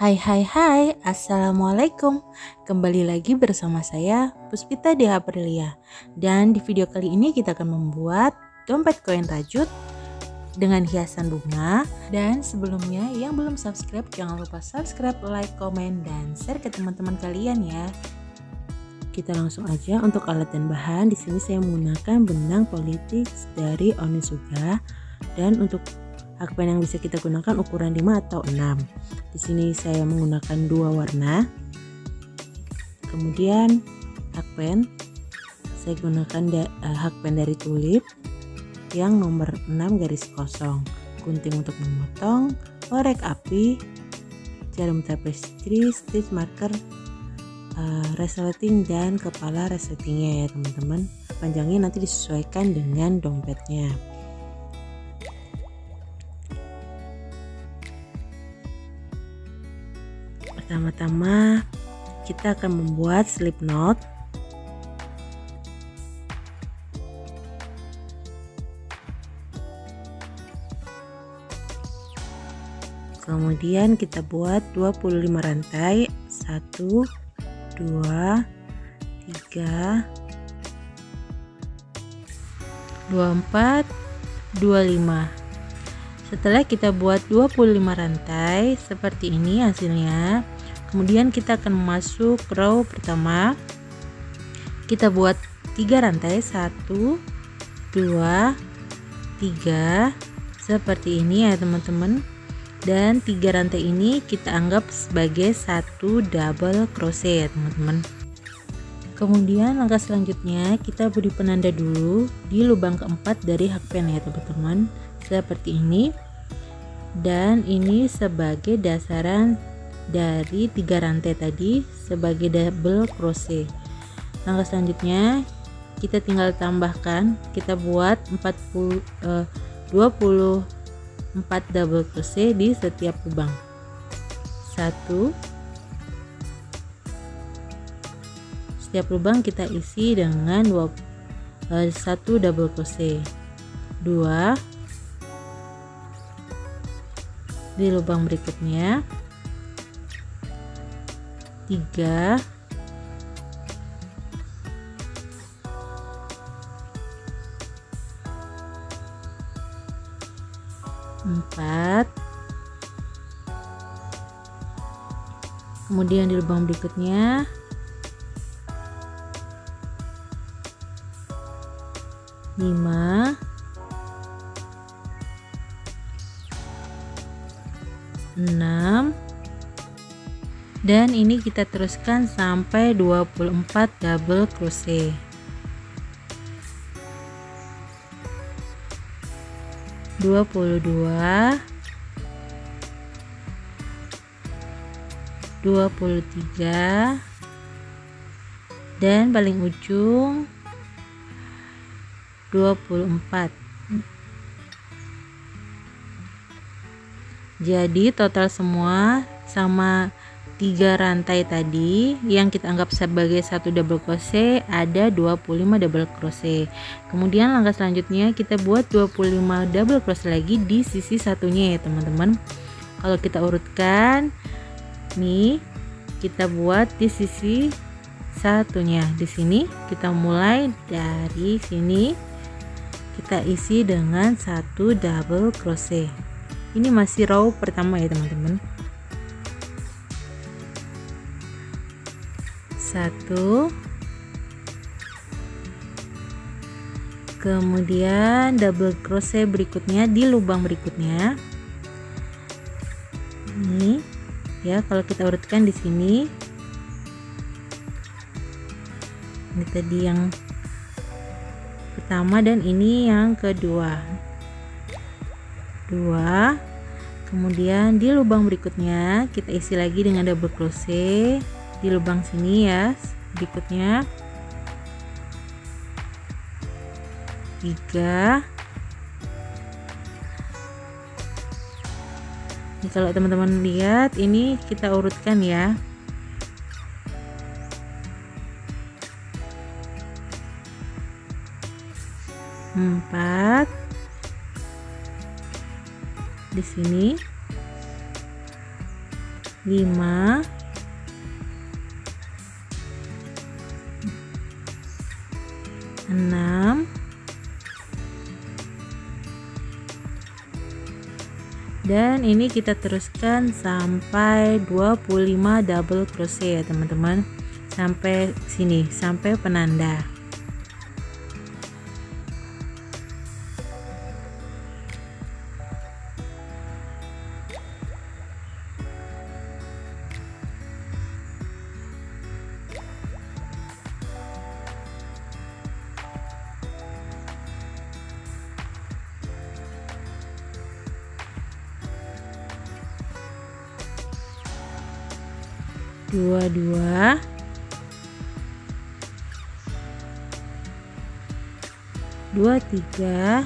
Hai, Assalamualaikum. Kembali lagi bersama saya, Puspita di Aprilia. Dan di video kali ini kita akan membuat dompet koin rajut dengan hiasan bunga. Dan sebelumnya yang belum subscribe, jangan lupa subscribe, like, komen, dan share ke teman-teman kalian ya. Kita langsung aja untuk alat dan bahan. Di sini saya menggunakan benang politik dari Onitsuga, dan untuk hakpen yang bisa kita gunakan ukuran 5 atau 6. Di sini saya menggunakan 2 warna. Kemudian hakpen saya gunakan hakpen dari tulip yang nomor 6 garis kosong, gunting untuk memotong, korek api, jarum tapestry, stitch marker, resleting, dan kepala resletingnya ya teman-teman. Panjangnya nanti disesuaikan dengan dompetnya. Pertama-tama kita akan membuat slip knot. Kemudian kita buat 25 rantai. 1 2 3 24 25. Setelah kita buat 25 rantai seperti ini hasilnya, kemudian kita akan masuk row pertama. Kita buat 3 rantai, 1 2 3 seperti ini ya teman-teman. Dan 3 rantai ini kita anggap sebagai 1 double crochet ya teman-teman. Kemudian langkah selanjutnya kita beri penanda dulu di lubang keempat dari hakpen ya teman-teman, seperti ini. Dan ini sebagai dasaran dari 3 rantai tadi sebagai double crochet. Langkah selanjutnya kita tinggal tambahkan, kita buat 24 double crochet di setiap lubang. 1, setiap lubang kita isi dengan 1 double crochet. 2, di lubang berikutnya. 3, 4, kemudian di lubang berikutnya 5, 6, dan ini kita teruskan sampai 24 double crochet. 22, 23, dan paling ujung 24. Jadi total semua sama 3 rantai tadi yang kita anggap sebagai 1 double crochet ada 25 double crochet. Kemudian langkah selanjutnya kita buat 25 double crochet lagi di sisi satunya ya teman-teman. Kalau kita urutkan nih, kita buat di sisi satunya. Di sini kita mulai dari sini, kita isi dengan 1 double crochet. Ini masih row pertama ya teman-teman. 1, kemudian double crochet berikutnya di lubang berikutnya. Ini ya, kalau kita urutkan di sini, ini tadi yang pertama dan ini yang kedua. 2, kemudian di lubang berikutnya kita isi lagi dengan double crochet di lubang sini ya. Berikutnya 3. Ini kalau teman-teman lihat, ini kita urutkan ya. 4, di sini 5, 6, dan ini kita teruskan sampai 25 double crochet ya teman-teman, sampai sini, sampai penanda. Dua, 3,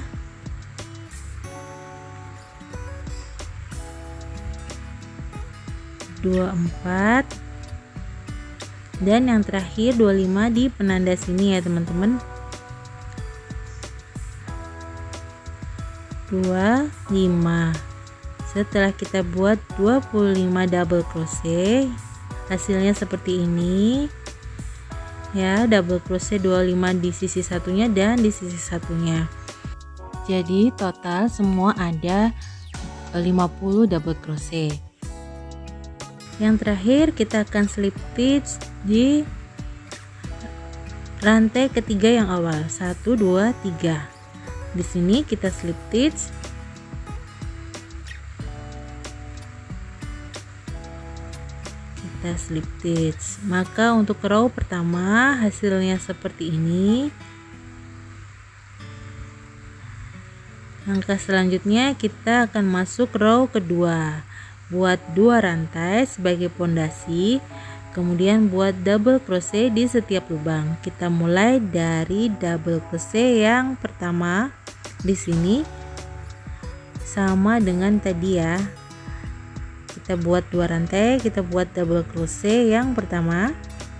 4, dan yang terakhir 25 di penanda sini ya teman-teman. 25. Setelah kita buat 25 double crochet, hasilnya seperti ini ya, double crochet 25 di sisi satunya dan di sisi satunya. Jadi total semua ada 50 double crochet. Yang terakhir kita akan slip stitch di rantai ketiga yang awal, 1, 2, 3. Di sini kita slip stitch. Kita slip stitch. Maka untuk row pertama hasilnya seperti ini. Langkah selanjutnya kita akan masuk row kedua. Buat 2 rantai sebagai pondasi, kemudian buat double crochet di setiap lubang. Kita mulai dari double crochet yang pertama di sini, sama dengan tadi ya. Kita buat 2 rantai, kita buat double crochet yang pertama.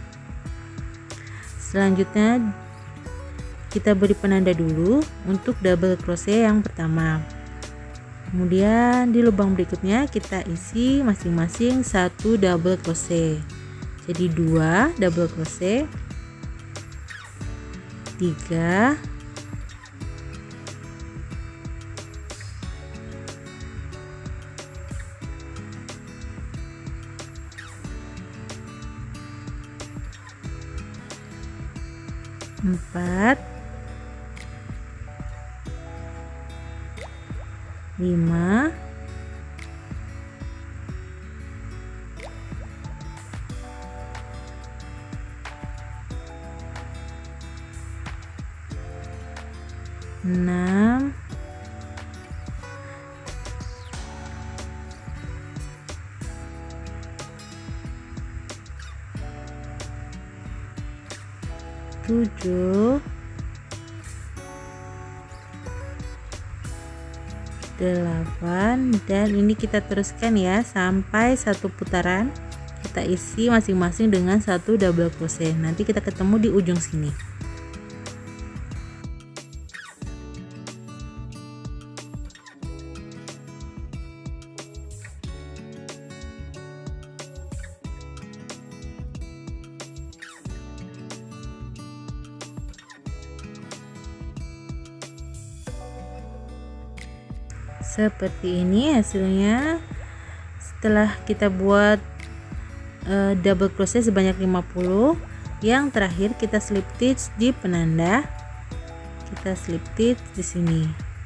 Selanjutnya kita beri penanda dulu untuk double crochet yang pertama. Kemudian di lubang berikutnya kita isi masing-masing 1 double crochet. Jadi 2 double crochet, 3, 4, 5, 6, 7, 8, dan ini kita teruskan ya sampai 1 putaran. Kita isi masing-masing dengan 1 double crochet. Nanti kita ketemu di ujung sini. Seperti ini hasilnya setelah kita buat double crochet sebanyak 50. Yang terakhir kita slip stitch di penanda. Kita slip stitch di sini.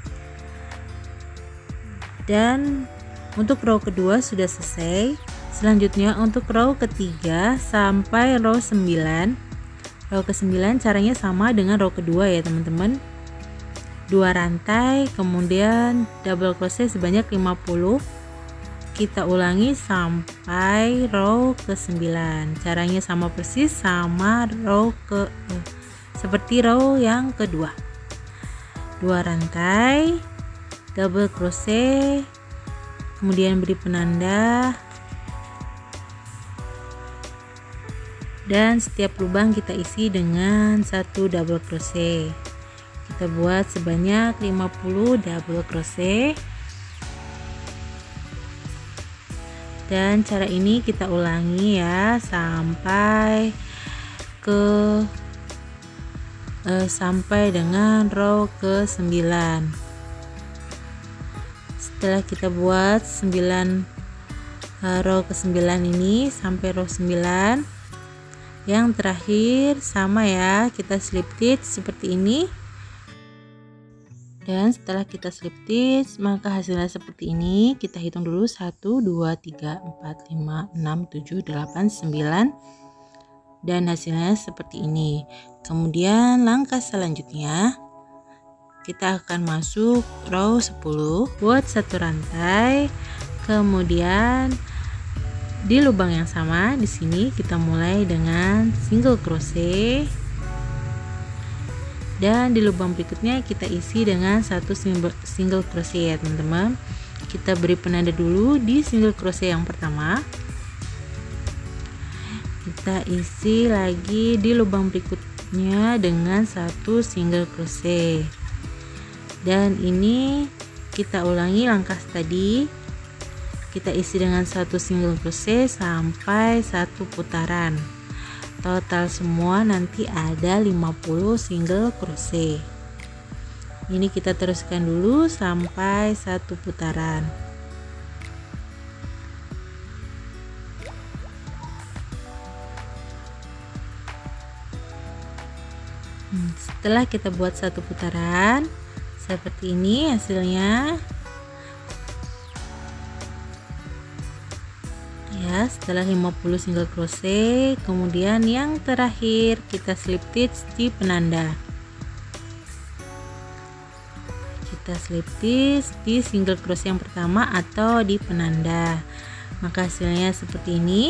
Dan untuk row kedua sudah selesai. Selanjutnya untuk row ketiga sampai row 9. Row ke-9 caranya sama dengan row kedua ya teman-teman. 2 rantai, kemudian double crochet sebanyak 50. Kita ulangi sampai row ke-9. Caranya sama persis sama row seperti row yang kedua. 2 rantai, double crochet, kemudian beri penanda, dan setiap lubang kita isi dengan 1 double crochet. Kita buat sebanyak 50 double crochet. Dan cara ini kita ulangi ya sampai dengan row ke-9. Setelah kita buat 9 row ke-9 ini sampai row 9, yang terakhir sama ya, kita slip stitch seperti ini. Dan setelah kita slip stitch, maka hasilnya seperti ini. Kita hitung dulu 1 2 3 4 5 6 7 8 9, dan hasilnya seperti ini. Kemudian langkah selanjutnya kita akan masuk row 10, buat satu rantai, kemudian di lubang yang sama di sini kita mulai dengan single crochet, dan di lubang berikutnya kita isi dengan satu single crochet ya teman-teman. Kita beri penanda dulu di single crochet yang pertama, kita isi lagi di lubang berikutnya dengan satu single crochet, dan ini kita ulangi langkah tadi. Kita isi dengan satu single crochet sampai satu putaran. Total semua nanti ada 50 single crochet. Ini kita teruskan dulu sampai satu putaran. Setelah kita buat satu putaran seperti ini hasilnya ya. Setelah 50 single crochet, kemudian yang terakhir kita slip stitch di penanda. Kita slip stitch di single crochet yang pertama atau di penanda, maka hasilnya seperti ini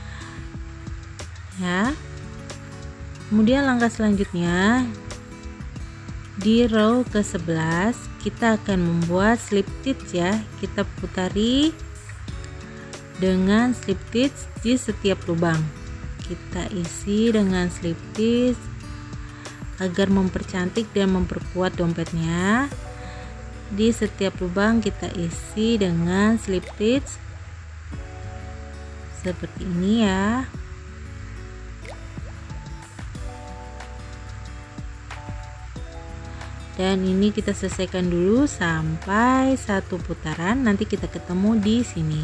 ya. Kemudian langkah selanjutnya di row ke-11 kita akan membuat slip stitch ya. Kita putari dengan slip stitch di setiap lubang. Kita isi dengan slip stitch agar mempercantik dan memperkuat dompetnya. Di setiap lubang kita isi dengan slip stitch seperti ini ya. Dan ini kita selesaikan dulu sampai satu putaran, nanti kita ketemu di sini.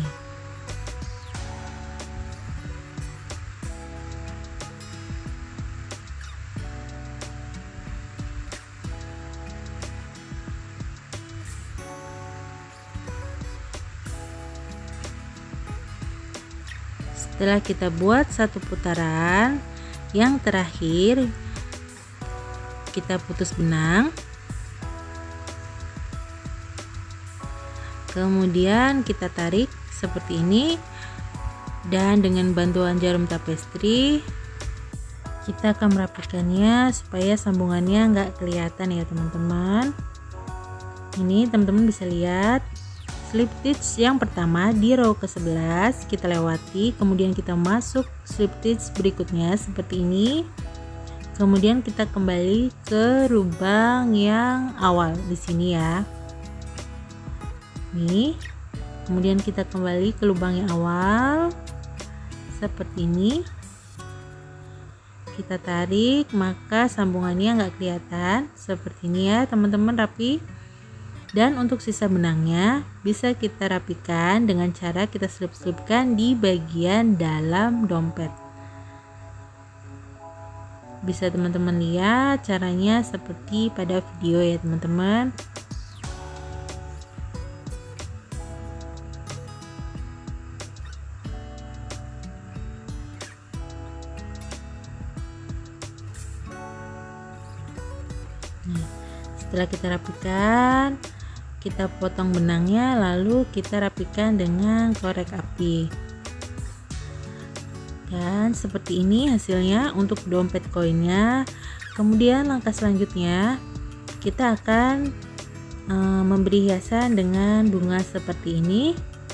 Setelah kita buat satu putaran, yang terakhir kita putus benang, kemudian kita tarik seperti ini, dan dengan bantuan jarum tapestri kita akan merapikannya supaya sambungannya nggak kelihatan ya teman-teman. Ini teman-teman bisa lihat slip stitch yang pertama di row ke-11 kita lewati, kemudian kita masuk slip stitch berikutnya seperti ini, kemudian kita kembali ke lubang yang awal di sini ya. Nih, kemudian kita kembali ke lubang yang awal seperti ini, kita tarik maka sambungannya nggak kelihatan seperti ini ya teman-teman, rapi. Dan untuk sisa benangnya bisa kita rapikan dengan cara kita selip-selipkan di bagian dalam dompet. Bisa teman-teman lihat caranya seperti pada video ya teman-teman. Nah, setelah kita rapikan, kita potong benangnya, lalu kita rapikan dengan korek api. Dan seperti ini hasilnya untuk dompet koinnya. Kemudian langkah selanjutnya kita akan memberi hiasan dengan bunga seperti ini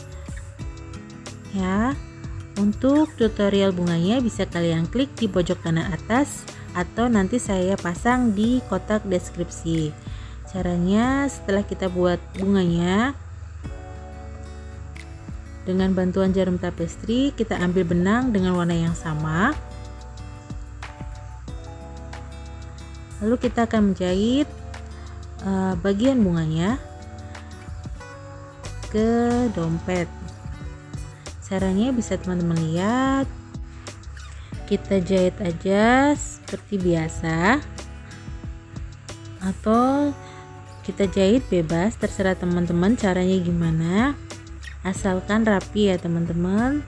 ya. Untuk tutorial bunganya bisa kalian klik di pojok kanan atas atau nanti saya pasang di kotak deskripsi. Caranya setelah kita buat bunganya, Dengan bantuan jarum tapestri, kita ambil benang dengan warna yang sama. Lalu kita akan menjahit bagian bunganya ke dompet. Caranya bisa teman-teman lihat. Kita jahit aja seperti biasa, atau kita jahit bebas, terserah teman-teman caranya gimana, asalkan rapi ya teman-teman.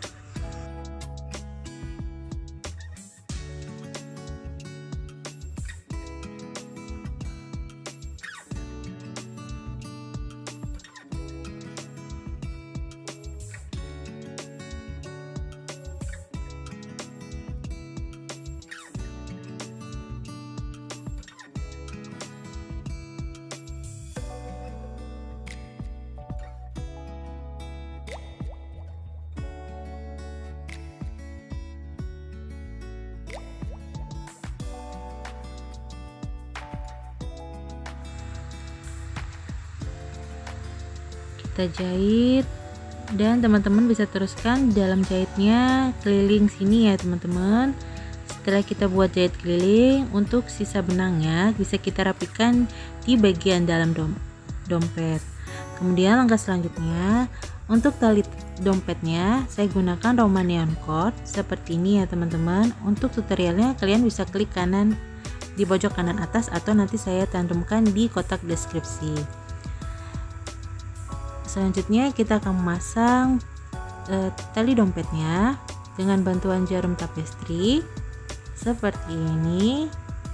Kita jahit, dan teman-teman bisa teruskan dalam jahitnya keliling sini ya teman-teman. Setelah kita buat jahit keliling, untuk sisa benangnya bisa kita rapikan di bagian dalam dompet. Kemudian langkah selanjutnya, untuk tali dompetnya saya gunakan Romanian cord seperti ini ya teman-teman. Untuk tutorialnya kalian bisa klik kanan di pojok kanan atas, atau nanti saya cantumkan di kotak deskripsi. Selanjutnya kita akan memasang tali dompetnya dengan bantuan jarum tapestri seperti ini.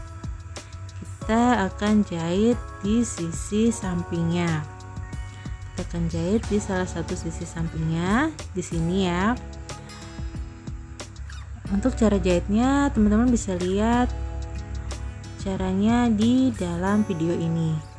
Kita akan jahit di sisi sampingnya. Kita akan jahit di salah satu sisi sampingnya di sini ya. Untuk cara jahitnya teman-teman bisa lihat caranya di dalam video ini.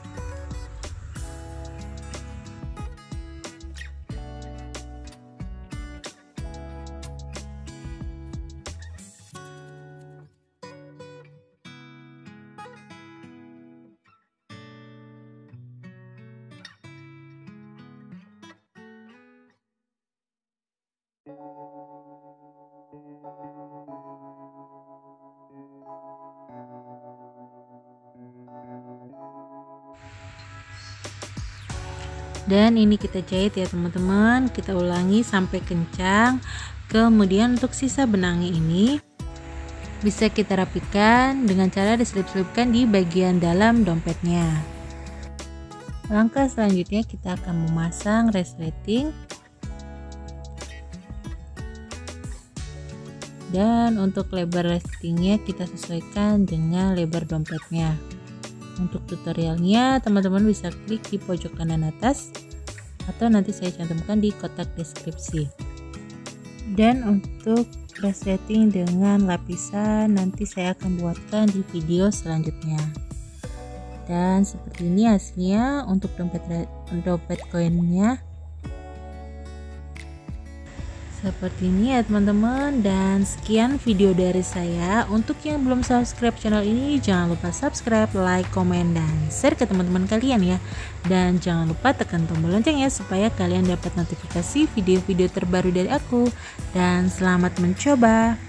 Dan ini kita jahit ya teman-teman, kita ulangi sampai kencang. Kemudian untuk sisa benangnya ini bisa kita rapikan dengan cara diselip-selipkan di bagian dalam dompetnya. Langkah selanjutnya kita akan memasang resleting, dan untuk lebar resletingnya kita sesuaikan dengan lebar dompetnya. Untuk tutorialnya teman-teman bisa klik di pojok kanan atas, atau nanti saya cantumkan di kotak deskripsi. Dan untuk resleting dengan lapisan nanti saya akan buatkan di video selanjutnya. Dan seperti ini hasilnya untuk dompet koinnya. Seperti ini ya teman-teman. Dan sekian video dari saya. Untuk yang belum subscribe channel ini, jangan lupa subscribe, like, komen, dan share ke teman-teman kalian ya. Dan jangan lupa tekan tombol lonceng ya, supaya kalian dapat notifikasi video-video terbaru dari aku. Dan selamat mencoba.